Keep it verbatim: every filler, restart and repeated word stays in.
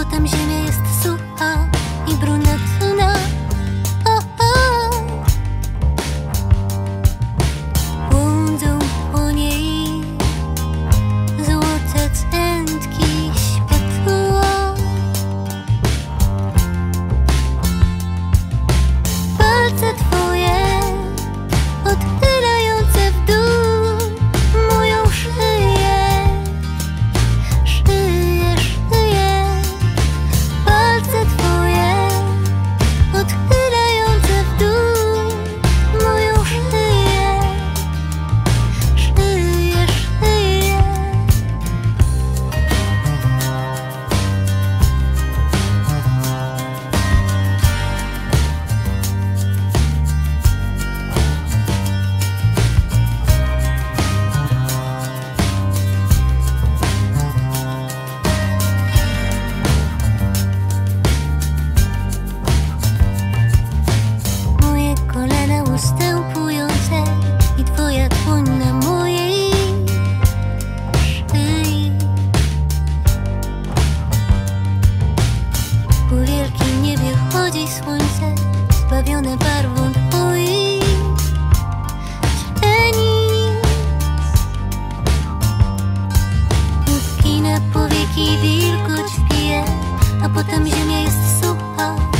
potem ziemia jest sucha i brunatna. O, o. Błądzą po niej złote tętki światła. Palce twoje odchylające w dół moją szyję, szyję, szyję. Palce twoje odchylające w dół moją szyję, szyję, szyję. Moje kolana ustępujące i twoja dłoń na mojej szyi. Po wielkim niebie chodzi słońce, zbawione barwą twoich źrenic. Upina powieki, wilgoć pije, a potem ziemia jest sucha